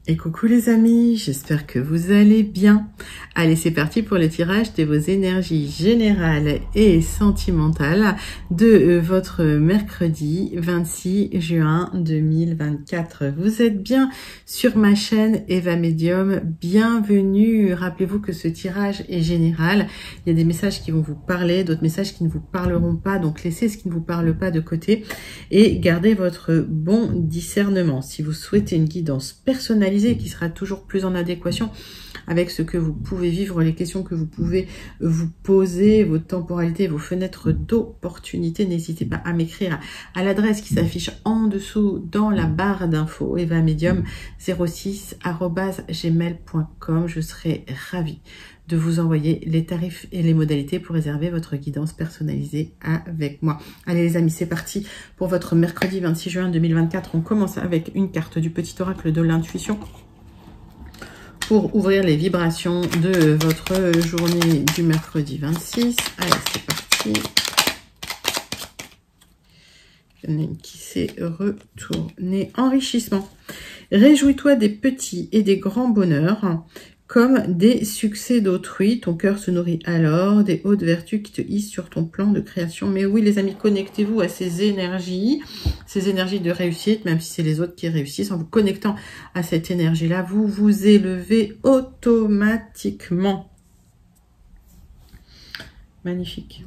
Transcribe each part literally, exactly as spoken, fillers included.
Et coucou les amis, j'espère que vous allez bien. Allez, c'est parti pour le tirage de vos énergies générales et sentimentales de votre mercredi vingt-six juin deux mille vingt-quatre. Vous êtes bien sur ma chaîne Eva Medium, bienvenue. Rappelez-vous que ce tirage est général. Il y a des messages qui vont vous parler, d'autres messages qui ne vous parleront pas. Donc laissez ce qui ne vous parle pas de côté et gardez votre bon discernement. Si vous souhaitez une guidance personnalisée, qui sera toujours plus en adéquation avec ce que vous pouvez vivre, les questions que vous pouvez vous poser, vos temporalités, vos fenêtres d'opportunité, n'hésitez pas à m'écrire à l'adresse qui s'affiche en dessous dans la barre d'infos, eva medium zéro six arobase gmail point com. Je serai ravie de vous envoyer les tarifs et les modalités pour réserver votre guidance personnalisée avec moi. Allez les amis, c'est parti pour votre mercredi vingt-six juin deux mille vingt-quatre. On commence avec une carte du petit oracle de l'intuition pour ouvrir les vibrations de votre journée du mercredi vingt-six. Allez, c'est parti. Il y en a une qui s'est retournée. Enrichissement. Réjouis-toi des petits et des grands bonheurs comme des succès d'autrui. Ton cœur se nourrit alors des hautes vertus qui te hissent sur ton plan de création. Mais oui, les amis, connectez-vous à ces énergies, ces énergies de réussite, même si c'est les autres qui réussissent. En vous connectant à cette énergie-là, vous vous élevez automatiquement. Magnifique.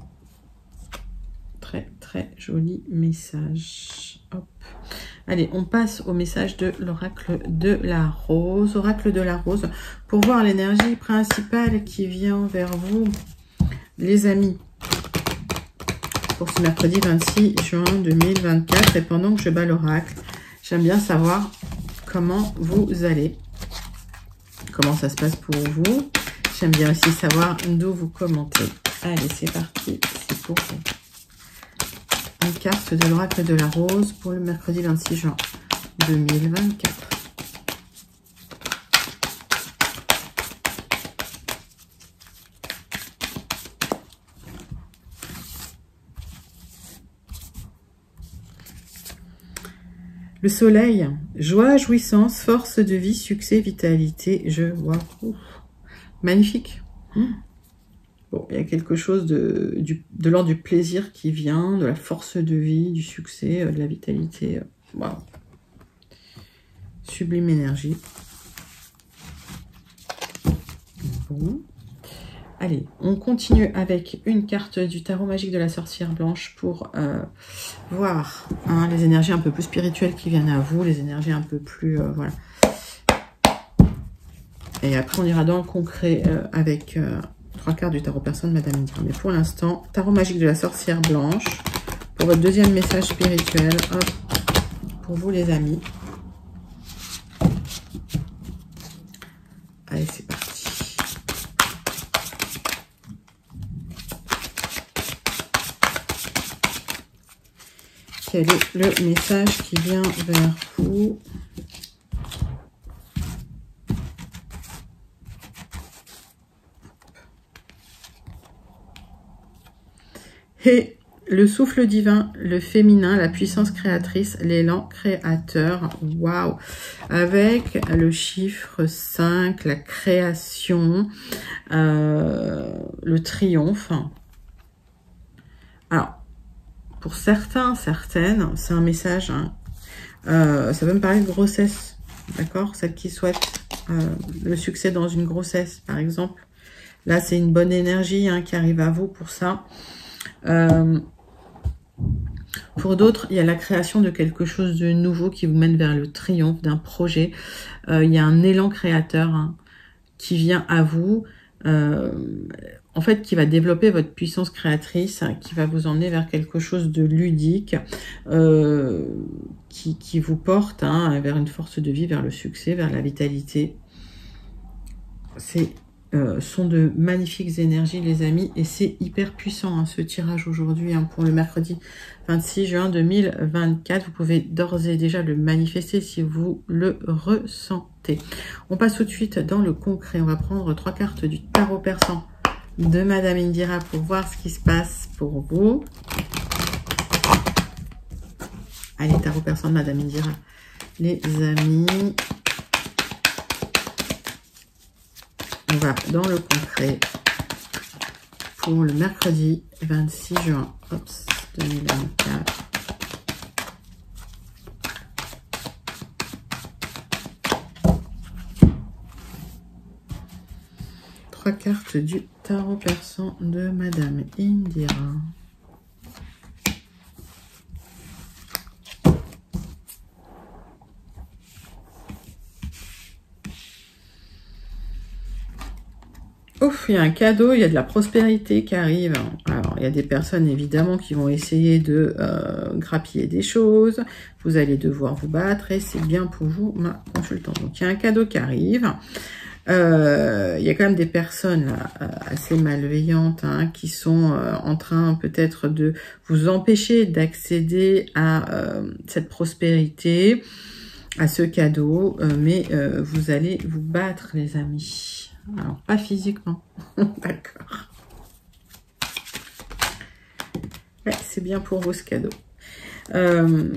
Très, très joli message. Hop. Allez, on passe au message de l'oracle de la rose. Oracle de la rose, pour voir l'énergie principale qui vient vers vous, les amis, pour ce mercredi vingt-six juin deux mille vingt-quatre. Et pendant que je bats l'oracle, j'aime bien savoir comment vous allez, comment ça se passe pour vous. J'aime bien aussi savoir d'où vous commentez. Allez, c'est parti, c'est pour vous. Une carte de l'oracle de la rose pour le mercredi vingt-six juin deux mille vingt-quatre. Le soleil, joie, jouissance, force de vie, succès, vitalité, je vois. Ouf. Magnifique. Hum. Bon, il y a quelque chose de, du, de l'ordre du plaisir qui vient, de la force de vie, du succès, de la vitalité. Waouh. Sublime énergie. Bon. Allez, on continue avec une carte du tarot magique de la sorcière blanche pour euh, voir hein, les énergies un peu plus spirituelles qui viennent à vous, les énergies un peu plus... Euh, voilà. Et après, on ira dans le concret euh, avec... Euh, trois cartes du tarot personne, Madame Indira. Mais pour l'instant, tarot magique de la sorcière blanche. Pour votre deuxième message spirituel. Hop, pour vous les amis. Allez, c'est parti. Quel est le message qui vient vers vous ? Et le souffle divin, le féminin, la puissance créatrice, l'élan créateur. Waouh! Avec le chiffre cinq, la création, euh, le triomphe. Alors, pour certains, certaines, c'est un message, hein, euh, ça peut me parler de grossesse, d'accord? Celles qui souhaitent euh, le succès dans une grossesse, par exemple. Là, c'est une bonne énergie hein, qui arrive à vous pour ça. Euh, pour d'autres, il y a la création de quelque chose de nouveau qui vous mène vers le triomphe d'un projet. Euh, il y a un élan créateur hein, qui vient à vous, euh, en fait, qui va développer votre puissance créatrice, hein, qui va vous emmener vers quelque chose de ludique, euh, qui, qui vous porte hein, vers une force de vie, vers le succès, vers la vitalité. C'est Euh, sont de magnifiques énergies les amis et c'est hyper puissant hein, ce tirage aujourd'hui hein, pour le mercredi vingt-six juin deux mille vingt-quatre. Vous pouvez d'ores et déjà le manifester si vous le ressentez. On passe tout de suite dans le concret. On va prendre trois cartes du tarot persan de Madame Indira pour voir ce qui se passe pour vous. Allez, tarot persan de Madame Indira, les amis. on va dans le concret pour le mercredi vingt-six juin Ops, deux mille vingt-quatre. Trois cartes du tarot persan de Madame Indira. Ouf, il y a un cadeau, il y a de la prospérité qui arrive. Alors, il y a des personnes, évidemment, qui vont essayer de euh, grappiller des choses. Vous allez devoir vous battre et c'est bien pour vous, ma consultante. Donc, il y a un cadeau qui arrive. Euh, il y a quand même des personnes là, assez malveillantes hein, qui sont euh, en train peut-être de vous empêcher d'accéder à euh, cette prospérité, à ce cadeau. Euh, mais euh, vous allez vous battre, les amis. Alors, pas physiquement. D'accord. Ouais, c'est bien pour vous, ce cadeau. Euh,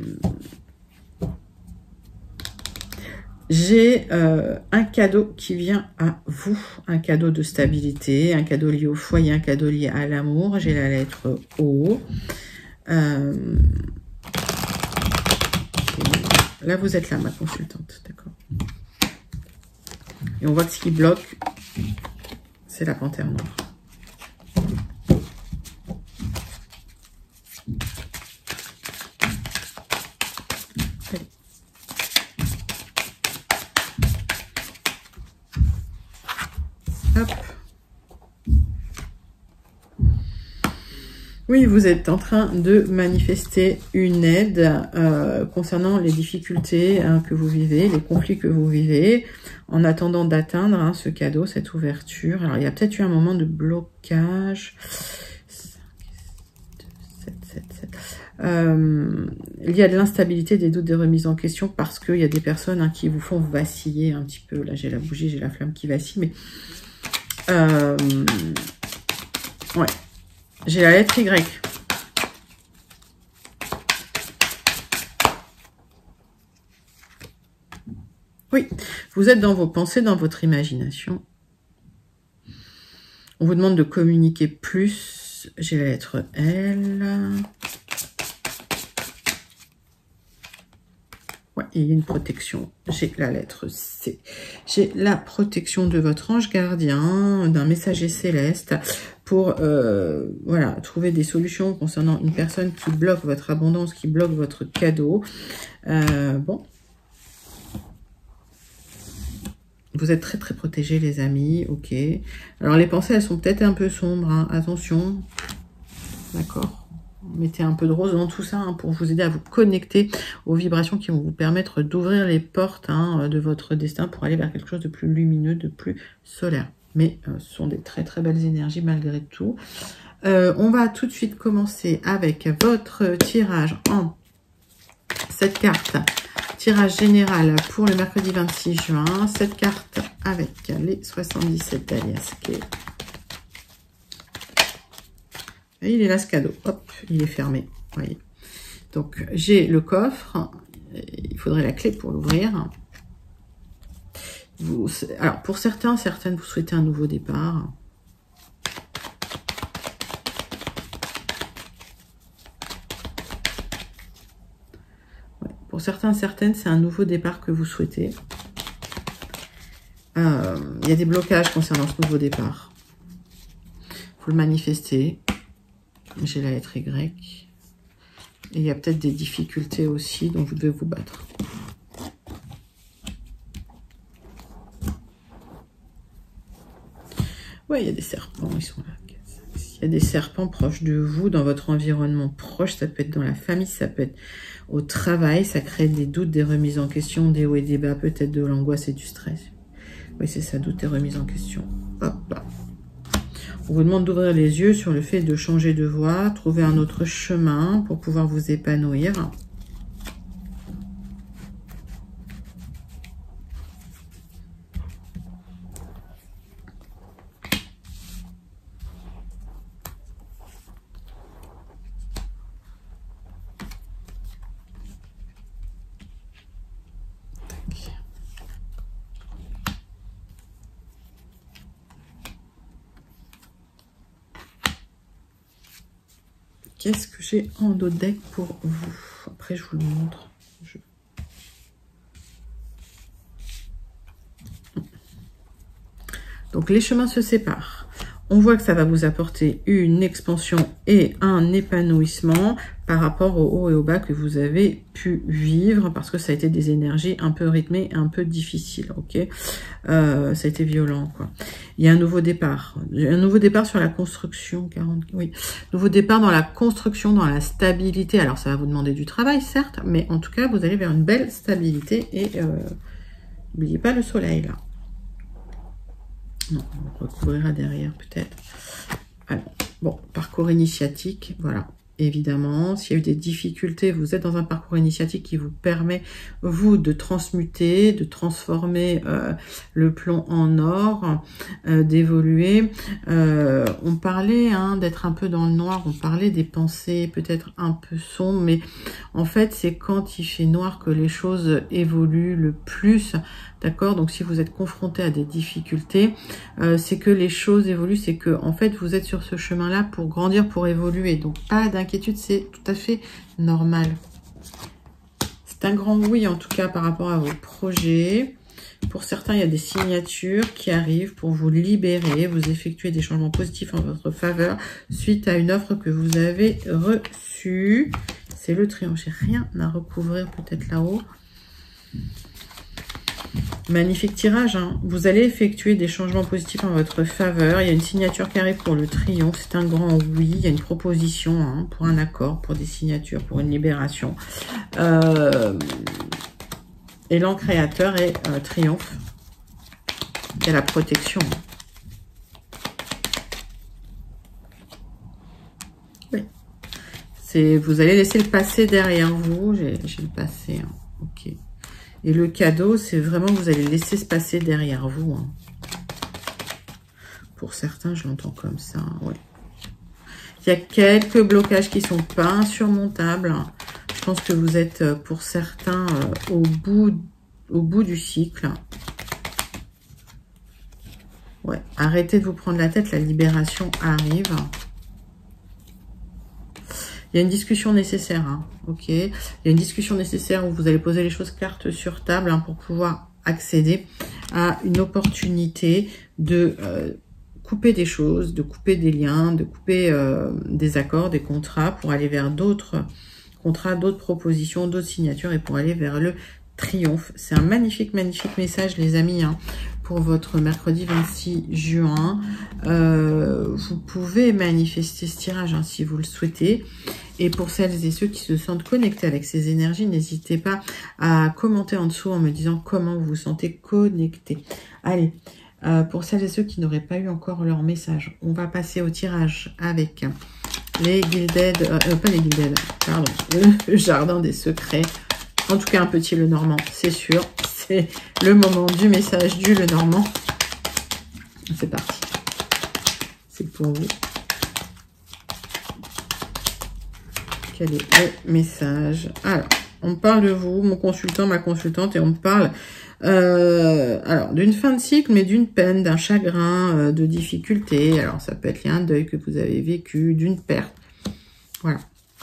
J'ai euh, un cadeau qui vient à vous. Un cadeau de stabilité, un cadeau lié au foyer, un cadeau lié à l'amour. J'ai la lettre O. Euh, là, vous êtes là, ma consultante. D'accord. Et on voit que ce qui bloque, c'est la panthère noire. Allez. Hop. Oui, vous êtes en train de manifester une aide euh, concernant les difficultés hein, que vous vivez, les conflits que vous vivez, en attendant d'atteindre hein, ce cadeau, cette ouverture. Alors, il y a peut-être eu un moment de blocage. cinq, deux, sept, sept, sept. Euh, il y a de l'instabilité, des doutes, des remises en question, parce qu'il y a des personnes hein, qui vous font vaciller un petit peu. Là, j'ai la bougie, j'ai la flamme qui vacille, mais... Euh, ouais. J'ai la lettre Y. Oui, vous êtes dans vos pensées, dans votre imagination. On vous demande de communiquer plus. J'ai la lettre L. Ouais, il y a une protection. J'ai la lettre C. J'ai la protection de votre ange gardien, d'un messager céleste, pour euh, voilà, trouver des solutions concernant une personne qui bloque votre abondance, qui bloque votre cadeau. Euh, bon. Vous êtes très très protégés, les amis. Ok. Alors les pensées, elles sont peut-être un peu sombres. Hein. Attention. D'accord. Mettez un peu de rose dans tout ça hein, pour vous aider à vous connecter aux vibrations qui vont vous permettre d'ouvrir les portes hein, de votre destin pour aller vers quelque chose de plus lumineux, de plus solaire. Mais euh, ce sont des très très belles énergies malgré tout. Euh, on va tout de suite commencer avec votre tirage en cette carte. Tirage général pour le mercredi vingt-six juin. Cette carte avec les soixante-dix-sept alias. Et il est là ce cadeau. Hop, il est fermé. Voyez. Donc j'ai le coffre. Il faudrait la clé pour l'ouvrir. Vous, alors, pour certains, certaines, vous souhaitez un nouveau départ. Ouais, pour certains, certaines, c'est un nouveau départ que vous souhaitez. Euh, il y a des blocages concernant ce nouveau départ. Vous le manifestez. J'ai la lettre Y. Et il y a peut-être des difficultés aussi, dont vous devez vous battre. Ouais, il y a des serpents, ils sont là. Il y a des serpents proches de vous, dans votre environnement proche. Ça peut être dans la famille, ça peut être au travail. Ça crée des doutes, des remises en question, des hauts et des bas, peut-être de l'angoisse et du stress. Oui, c'est ça, doute et remises en question. Hop là. On vous demande d'ouvrir les yeux sur le fait de changer de voie, trouver un autre chemin pour pouvoir vous épanouir. Qu'est-ce que j'ai en dos de deck pour vous? Après, je vous le montre. Je... Donc, les chemins se séparent. On voit que ça va vous apporter une expansion et un épanouissement par rapport au haut et au bas que vous avez pu vivre, parce que ça a été des énergies un peu rythmées, un peu difficiles, ok. Euh, ça a été violent, quoi. Il y a un nouveau départ, un nouveau départ sur la construction, quarante, oui, nouveau départ dans la construction, dans la stabilité. Alors, ça va vous demander du travail, certes, mais en tout cas, vous allez vers une belle stabilité et euh, n'oubliez pas le soleil, là. Non, on recouvrira derrière peut-être. Alors, bon, parcours initiatique, voilà. Évidemment, s'il y a eu des difficultés, vous êtes dans un parcours initiatique qui vous permet, vous, de transmuter, de transformer euh, le plomb en or, euh, d'évoluer. Euh, on parlait hein, d'être un peu dans le noir, on parlait des pensées peut-être un peu sombres, mais en fait, c'est quand il fait noir que les choses évoluent le plus. D'accord, donc si vous êtes confronté à des difficultés, euh, c'est que les choses évoluent, c'est que en fait vous êtes sur ce chemin-là pour grandir, pour évoluer. Donc pas d'inquiétude, c'est tout à fait normal. C'est un grand oui en tout cas par rapport à vos projets. Pour certains, il y a des signatures qui arrivent pour vous libérer, vous effectuer des changements positifs en votre faveur suite à une offre que vous avez reçue. C'est le triomphe. J'ai rien à recouvrir peut-être là-haut. Magnifique tirage, hein. Vous allez effectuer des changements positifs en votre faveur. Il y a une signature qui arrive pour le triomphe. C'est un grand oui. Il y a une proposition hein, pour un accord, pour des signatures, pour une libération. Euh... Élan créateur et euh, triomphe. Il y a la protection. Oui. C'est, vous allez laisser le passé derrière vous. J'ai le passé. Hein. Ok. Et le cadeau, c'est vraiment que vous allez laisser se passer derrière vous. Hein. Pour certains, je l'entends comme ça. Ouais. Il y a quelques blocages qui ne sont pas insurmontables. Je pense que vous êtes, pour certains, euh, au bout, au bout du cycle. Ouais. Arrêtez de vous prendre la tête, la libération arrive. Il y a une discussion nécessaire, hein, ok. Il y a une discussion nécessaire où vous allez poser les choses cartes sur table hein, pour pouvoir accéder à une opportunité de euh, couper des choses, de couper des liens, de couper euh, des accords, des contrats pour aller vers d'autres contrats, d'autres propositions, d'autres signatures et pour aller vers le triomphe. C'est un magnifique, magnifique message, les amis, hein, pour votre mercredi vingt-six juin. Euh, vous pouvez manifester ce tirage hein, si vous le souhaitez. Et pour celles et ceux qui se sentent connectés avec ces énergies, n'hésitez pas à commenter en dessous en me disant comment vous vous sentez connecté. Allez, euh, pour celles et ceux qui n'auraient pas eu encore leur message, on va passer au tirage avec les Gilded, euh, euh, pas les Gilded, pardon, le jardin des secrets. En tout cas, un petit Lenormand, c'est sûr. C'est le moment du message du Lenormand. C'est parti. C'est pour vous. Quel est le message? Alors, on parle de vous, mon consultant, ma consultante, et on parle euh, alors d'une fin de cycle, mais d'une peine, d'un chagrin, euh, de difficultés. Alors, ça peut être lié à un deuil que vous avez vécu, d'une perte. Voilà.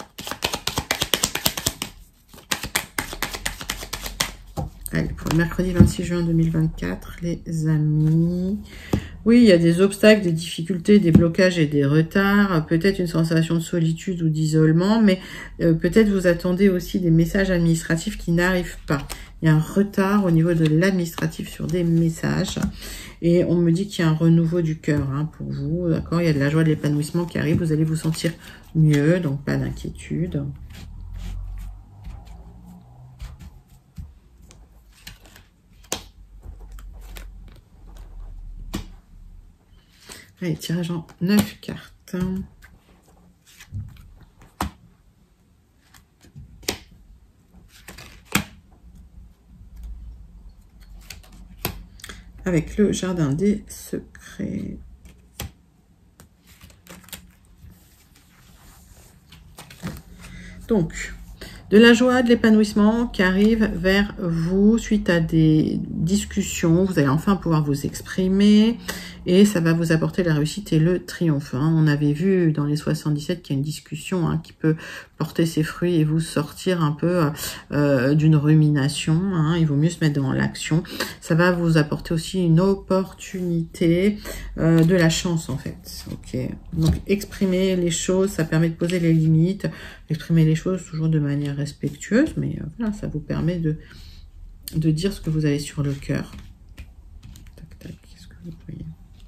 Allez, pour le mercredi vingt-six juin deux mille vingt-quatre, les amis. Oui, il y a des obstacles, des difficultés, des blocages et des retards. Peut-être une sensation de solitude ou d'isolement, mais euh, peut-être vous attendez aussi des messages administratifs qui n'arrivent pas. Il y a un retard au niveau de l'administratif sur des messages. Et on me dit qu'il y a un renouveau du cœur hein, pour vous. D'accord, il y a de la joie, de l'épanouissement qui arrive. Vous allez vous sentir mieux, donc pas d'inquiétude. Allez, tirage en neuf cartes. Avec le jardin des secrets. Donc, De la joie, de l'épanouissement qui arrive vers vous suite à des discussions. Vous allez enfin pouvoir vous exprimer et ça va vous apporter la réussite et le triomphe. Hein. On avait vu dans les soixante-dix-sept qu'il y a une discussion hein, qui peut porter ses fruits et vous sortir un peu euh, d'une rumination. Hein. Il vaut mieux se mettre dans l'action. Ça va vous apporter aussi une opportunité, euh, de la chance en fait. Ok. Donc exprimer les choses, ça permet de poser les limites. Exprimer les choses toujours de manière respectueuse, mais euh, voilà, ça vous permet de, de dire ce que vous avez sur le cœur. Tac, tac, qu'est-ce que vous voyez?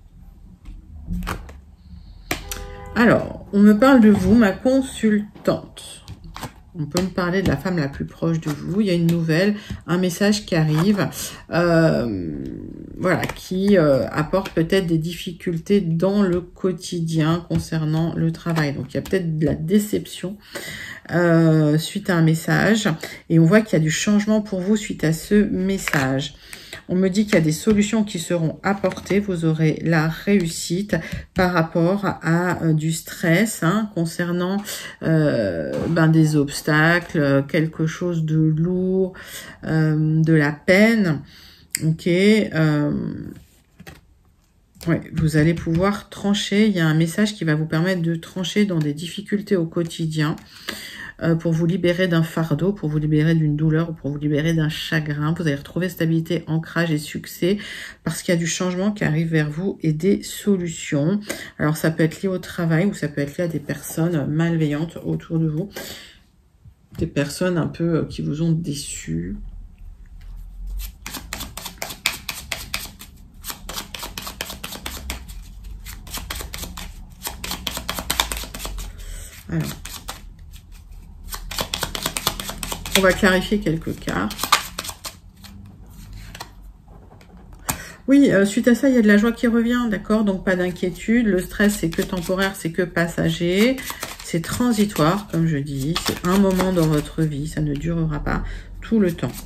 Alors, on me parle de vous, ma consultante. On peut me parler de la femme la plus proche de vous. Il y a une nouvelle, un message qui arrive, euh, voilà, qui euh, apporte peut-être des difficultés dans le quotidien concernant le travail. Donc, il y a peut-être de la déception euh, suite à un message. Et on voit qu'il y a du changement pour vous suite à ce message. On me dit qu'il y a des solutions qui seront apportées. Vous aurez la réussite par rapport à euh, du stress hein, concernant euh, ben, des obstacles, quelque chose de lourd, euh, de la peine. Ok. Euh, ouais, vous allez pouvoir trancher. Il y a un message qui va vous permettre de trancher dans des difficultés au quotidien. Pour vous libérer d'un fardeau, pour vous libérer d'une douleur, ou pour vous libérer d'un chagrin. Vous allez retrouver stabilité, ancrage et succès parce qu'il y a du changement qui arrive vers vous et des solutions. Alors ça peut être lié au travail ou ça peut être lié à des personnes malveillantes autour de vous. Des personnes un peu qui vous ont déçu. Alors. On va clarifier quelques cartes. Oui, euh, suite à ça, il y a de la joie qui revient, d'accord? Donc, pas d'inquiétude. Le stress, c'est que temporaire, c'est que passager. C'est transitoire, comme je dis. C'est un moment dans votre vie. Ça ne durera pas tout le temps.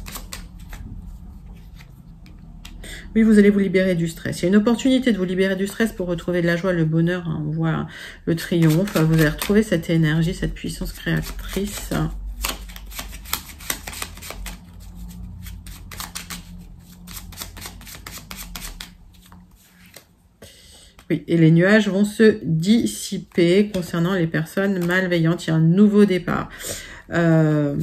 Oui, vous allez vous libérer du stress. Il y a une opportunité de vous libérer du stress pour retrouver de la joie, le bonheur. Hein. On voit le triomphe. Vous allez retrouver cette énergie, cette puissance créatrice. Oui, et les nuages vont se dissiper concernant les personnes malveillantes. Il y a un nouveau départ. Euh,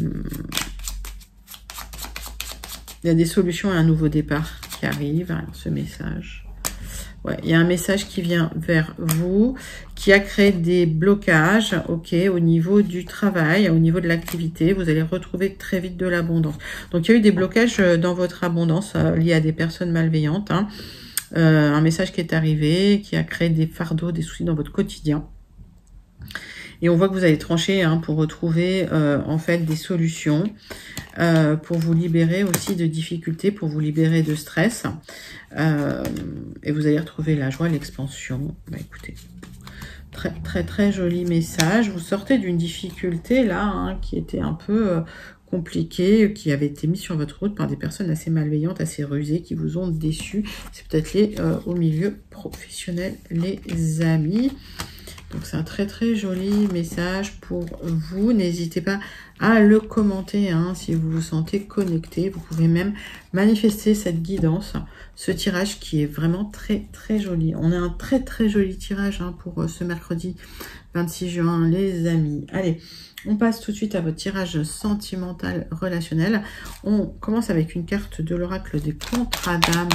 il y a des solutions et un nouveau départ qui arrive. Alors, ce message. Ouais, il y a un message qui vient vers vous, qui a créé des blocages, ok, au niveau du travail, au niveau de l'activité. Vous allez retrouver très vite de l'abondance. Donc, il y a eu des blocages dans votre abondance euh, liés à des personnes malveillantes, hein. Euh, un message qui est arrivé, qui a créé des fardeaux, des soucis dans votre quotidien. Et on voit que vous allez trancher hein, pour retrouver euh, en fait des solutions, euh, pour vous libérer aussi de difficultés, pour vous libérer de stress. Euh, et vous allez retrouver la joie, l'expansion. Bah écoutez, très très très joli message. Vous sortez d'une difficulté là, hein, qui était un peu... Euh, compliqué, qui avait été mis sur votre route par des personnes assez malveillantes, assez rusées, qui vous ont déçu. C'est peut-être lié euh, au milieu professionnel, les amis. Donc, c'est un très, très joli message pour vous. N'hésitez pas à le commenter hein, si vous vous sentez connecté. Vous pouvez même manifester cette guidance, ce tirage qui est vraiment très, très joli. On a un très, très joli tirage hein, pour ce mercredi vingt-six juin, les amis. Allez, on passe tout de suite à votre tirage sentimental relationnel. On commence avec une carte de l'oracle des contrats d'âme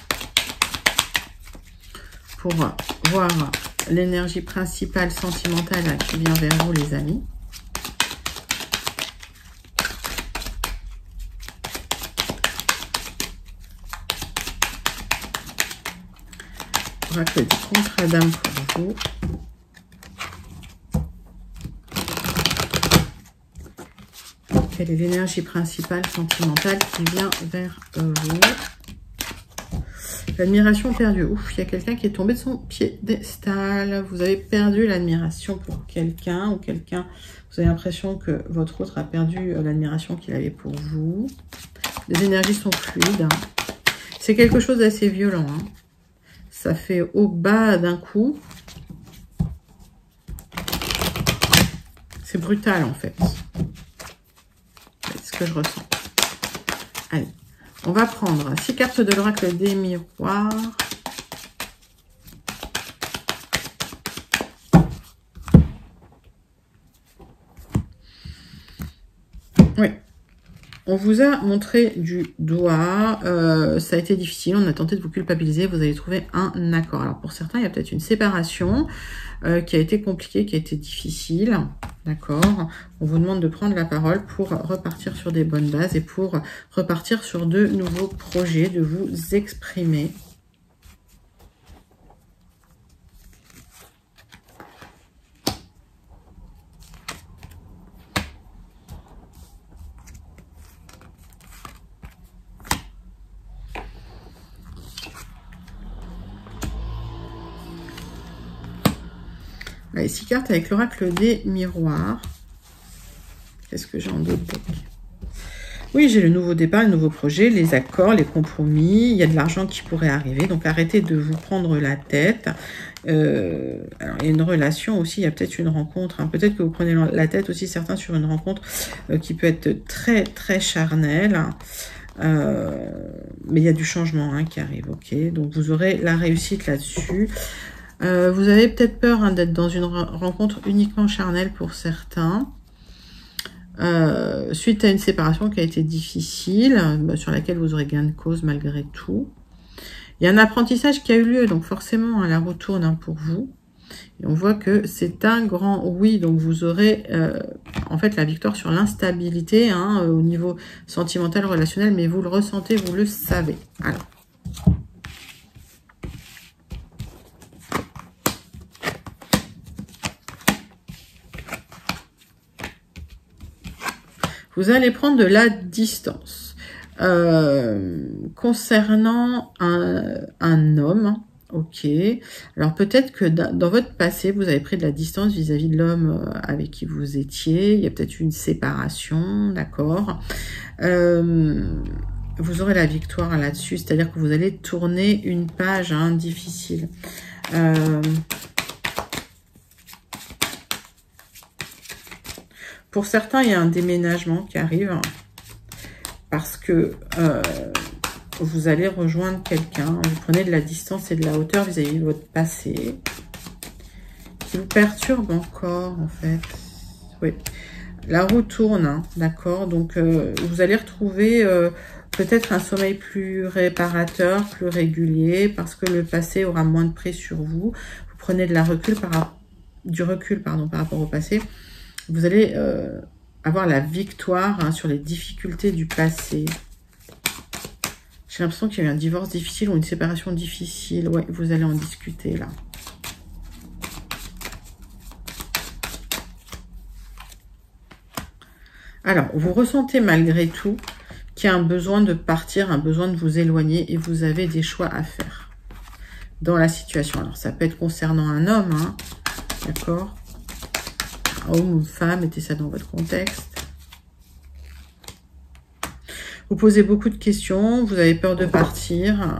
pour voir l'énergie principale sentimentale qui vient vers vous, les amis. Oracle des contrats d'âme pour vous. Quelle est l'énergie principale sentimentale qui vient vers vous? L'admiration perdue. Ouf, il y a quelqu'un qui est tombé de son piédestal. Vous avez perdu l'admiration pour quelqu'un ou quelqu'un... Vous avez l'impression que votre autre a perdu l'admiration qu'il avait pour vous. Les énergies sont fluides. Hein. C'est quelque chose d'assez violent. Hein. Ça fait au bas d'un coup. C'est brutal en fait. ce que je ressens. Allez, on va prendre six cartes de l'oracle des miroirs. Oui. On vous a montré du doigt, euh, ça a été difficile, on a tenté de vous culpabiliser, vous allez trouver un accord. Alors pour certains, il y a peut-être une séparation euh, qui a été compliquée, qui a été difficile, d'accord. On vous demande de prendre la parole pour repartir sur des bonnes bases et pour repartir sur de nouveaux projets, de vous exprimer. Allez, six cartes avec l'oracle des miroirs. Qu'est-ce que j'ai en d'autres deck? Oui, j'ai le nouveau départ, le nouveau projet, les accords, les compromis. Il y a de l'argent qui pourrait arriver. Donc, arrêtez de vous prendre la tête. Euh, alors, il y a une relation aussi. Il y a peut-être une rencontre. Hein. Peut-être que vous prenez la tête aussi, certains, sur une rencontre euh, qui peut être très, très charnelle. Euh, mais il y a du changement hein, qui arrive. Ok, donc, vous aurez la réussite là-dessus. Euh, vous avez peut-être peur hein, d'être dans une rencontre uniquement charnelle pour certains. Euh, suite à une séparation qui a été difficile, bah, sur laquelle vous aurez gain de cause malgré tout. Il y a un apprentissage qui a eu lieu, donc forcément hein, la roue tourne hein, pour vous. Et on voit que c'est un grand oui, donc vous aurez euh, en fait la victoire sur l'instabilité hein, au niveau sentimental, relationnel, mais vous le ressentez, vous le savez. Alors. Vous allez prendre de la distance. Euh, concernant un, un homme, ok. Alors peut-être que dans votre passé, vous avez pris de la distance vis-à-vis de l'homme avec qui vous étiez. Il y a peut-être eu une séparation, d'accord. Euh, vous aurez la victoire là-dessus, c'est-à-dire que vous allez tourner une page hein, difficile. Euh, Pour certains, il y a un déménagement qui arrive parce que euh, vous allez rejoindre quelqu'un. Vous prenez de la distance et de la hauteur vis-à-vis de votre passé qui vous perturbe encore, en fait. Oui, la roue tourne, hein, d'accord. Donc, euh, vous allez retrouver euh, peut-être un sommeil plus réparateur, plus régulier parce que le passé aura moins de prise sur vous. Vous prenez de la recul par, du recul pardon, par rapport au passé. Vous allez euh, avoir la victoire hein, sur les difficultés du passé. J'ai l'impression qu'il y a eu un divorce difficile ou une séparation difficile. Ouais, vous allez en discuter là. Alors, vous ressentez malgré tout qu'il y a un besoin de partir, un besoin de vous éloigner et vous avez des choix à faire dans la situation. Alors, ça peut être concernant un homme, hein, d'accord ? Homme ou femme, mettez ça dans votre contexte. Vous posez beaucoup de questions, vous avez peur de partir.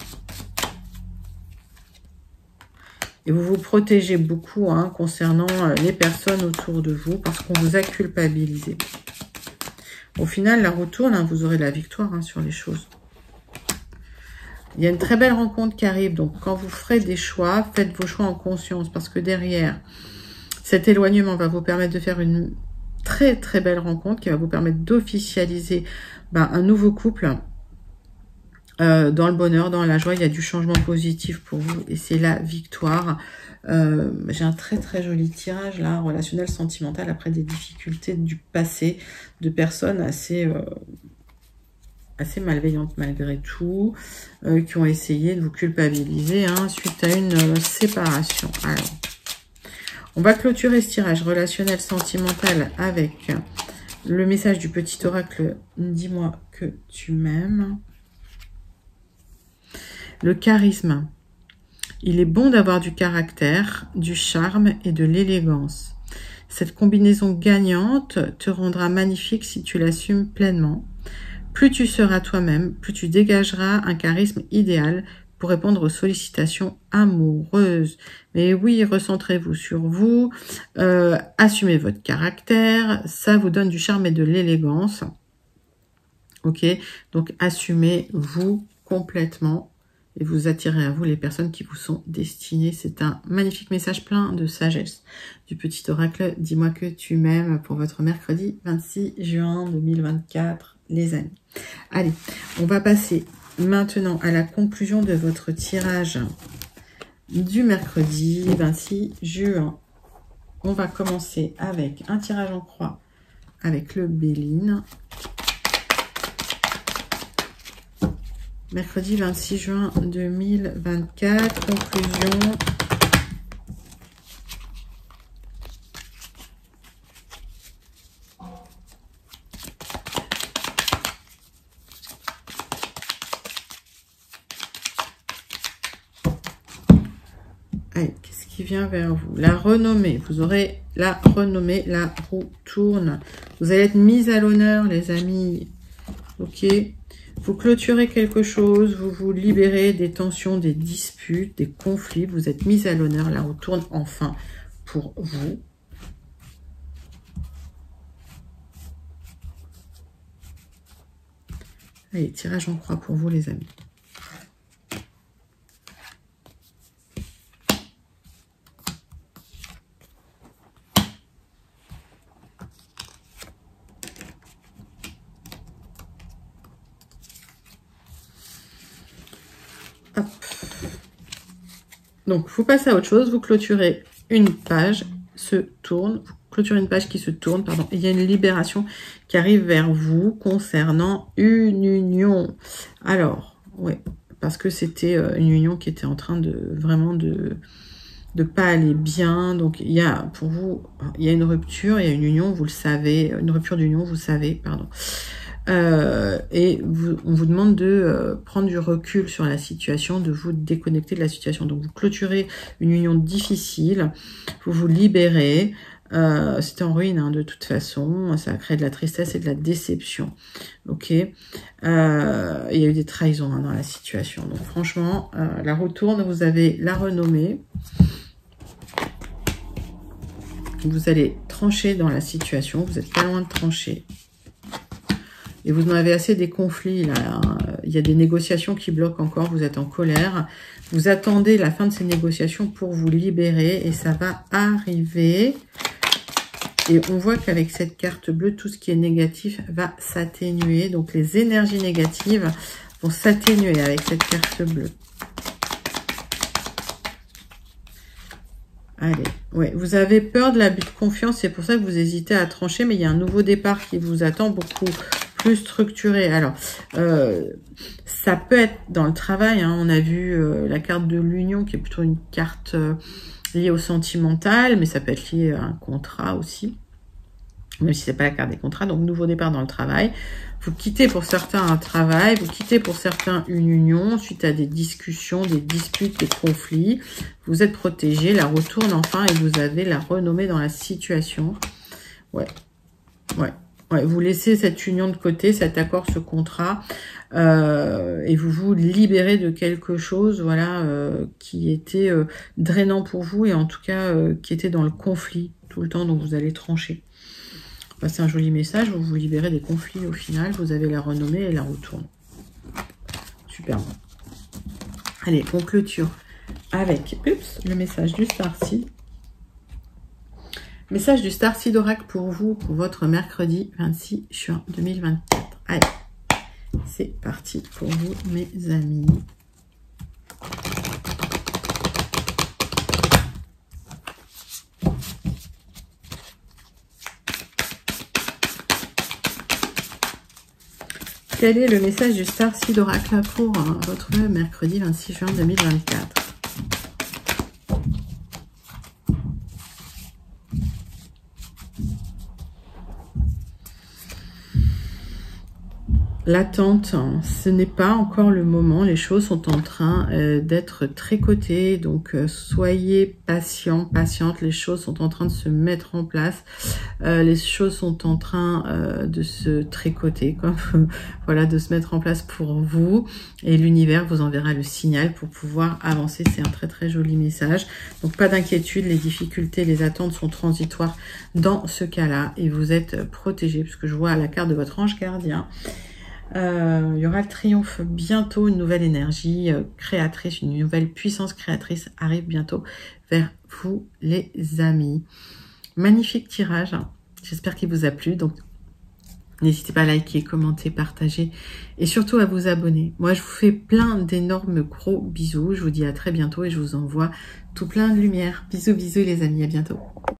Et vous vous protégez beaucoup hein, concernant les personnes autour de vous parce qu'on vous a culpabilisé. Au final, la roue tourne, hein, vous aurez la victoire hein, sur les choses. Il y a une très belle rencontre qui arrive. Donc, quand vous ferez des choix, faites vos choix en conscience parce que derrière... Cet éloignement va vous permettre de faire une très très belle rencontre qui va vous permettre d'officialiser ben, un nouveau couple euh, dans le bonheur, dans la joie. Il y a du changement positif pour vous et c'est la victoire. Euh, J'ai un très très joli tirage là, relationnel, sentimental, après des difficultés du passé, de personnes assez... Euh, assez malveillantes malgré tout, euh, qui ont essayé de vous culpabiliser hein, suite à une euh, séparation. Alors... On va clôturer ce tirage relationnel sentimental avec le message du petit oracle « Dis-moi que tu m'aimes ». Le charisme. Il est bon d'avoir du caractère, du charme et de l'élégance. Cette combinaison gagnante te rendra magnifique si tu l'assumes pleinement. Plus tu seras toi-même, plus tu dégageras un charisme idéal pour répondre aux sollicitations amoureuses. Mais oui, recentrez-vous sur vous, euh, assumez votre caractère, ça vous donne du charme et de l'élégance. Ok, donc assumez-vous complètement et vous attirez à vous les personnes qui vous sont destinées. C'est un magnifique message plein de sagesse du petit oracle. Dis-moi que tu m'aimes pour votre mercredi vingt-six juin deux mille vingt-quatre, les amis. Allez, on va passer maintenant à la conclusion de votre tirage du mercredi vingt-six juin. On va commencer avec un tirage en croix avec le Béline. Mercredi vingt-six juin deux mille vingt-quatre, conclusion. Allez, qu'est-ce qui vient vers vous? La renommée. Vous aurez la renommée, la roue tourne. Vous allez être mis à l'honneur, les amis. Ok. Vous clôturez quelque chose, vous vous libérez des tensions, des disputes, des conflits. Vous êtes mis à l'honneur, la roue tourne enfin pour vous. Allez, tirage en croix pour vous, les amis. Hop. Donc, vous passez à autre chose, vous clôturez une page, se tourne, vous clôturez une page qui se tourne, pardon, il y a une libération qui arrive vers vous concernant une union. Alors, ouais, parce que c'était une union qui était en train de vraiment de de pas aller bien. Donc, il y a pour vous, il y a une rupture, il y a une union, vous le savez, une rupture d'union, vous savez, pardon. Euh, et vous, on vous demande de euh, prendre du recul sur la situation, de vous déconnecter de la situation. Donc vous clôturez une union difficile, vous vous libérez. Euh, C'était en ruine hein, de toute façon, ça a créé de la tristesse et de la déception. Ok, euh, il y a eu des trahisons hein, dans la situation. Donc franchement, euh, la roue tourne, vous avez la renommée. Vous allez trancher dans la situation, vous n'êtes pas loin de trancher. Et vous en avez assez des conflits, là. Il y a des négociations qui bloquent encore, vous êtes en colère. Vous attendez la fin de ces négociations pour vous libérer et ça va arriver. Et on voit qu'avec cette carte bleue, tout ce qui est négatif va s'atténuer. Donc les énergies négatives vont s'atténuer avec cette carte bleue. Allez, ouais, vous avez peur de l'abus de confiance, c'est pour ça que vous hésitez à trancher, mais il y a un nouveau départ qui vous attend beaucoup plus structuré. Alors, euh, ça peut être dans le travail, hein, on a vu euh, la carte de l'union qui est plutôt une carte euh, liée au sentimental, mais ça peut être lié à un contrat aussi, même si c'est pas la carte des contrats. Donc, nouveau départ dans le travail. Vous quittez pour certains un travail, vous quittez pour certains une union, suite à des discussions, des disputes, des conflits. Vous êtes protégé, la retourne enfin et vous avez la renommée dans la situation. Ouais, ouais. Ouais, vous laissez cette union de côté, cet accord, ce contrat, euh, et vous vous libérez de quelque chose, voilà, euh, qui était euh, drainant pour vous et en tout cas euh, qui était dans le conflit tout le temps, donc vous allez trancher. Bah, c'est un joli message, vous vous libérez des conflits au final, vous avez la renommée et la retourne. Super. Allez, on clôture avec ups, le message du Starseed. Message du Starseed Oracle pour vous, pour votre mercredi vingt-six juin deux mille vingt-quatre. Allez, c'est parti pour vous, mes amis. Quel est le message du Starseed Oracle pour hein, votre mercredi vingt-six juin deux mille vingt-quatre? L'attente, ce n'est pas encore le moment, les choses sont en train euh, d'être tricotées, donc euh, soyez patients, patientes, les choses sont en train de se mettre en place, euh, les choses sont en train euh, de se tricoter, comme voilà, de se mettre en place pour vous, et l'univers vous enverra le signal pour pouvoir avancer, c'est un très très joli message, donc pas d'inquiétude, les difficultés, les attentes sont transitoires dans ce cas-là, et vous êtes protégés, puisque je vois la carte de votre ange gardien. Euh, il y aura le triomphe bientôt, une nouvelle énergie euh, créatrice, une nouvelle puissance créatrice arrive bientôt vers vous les amis. Magnifique tirage, j'espère qu'il vous a plu. Donc n'hésitez pas à liker, commenter, partager et surtout à vous abonner. Moi je vous fais plein d'énormes gros bisous, je vous dis à très bientôt et je vous envoie tout plein de lumière. Bisous bisous les amis, à bientôt.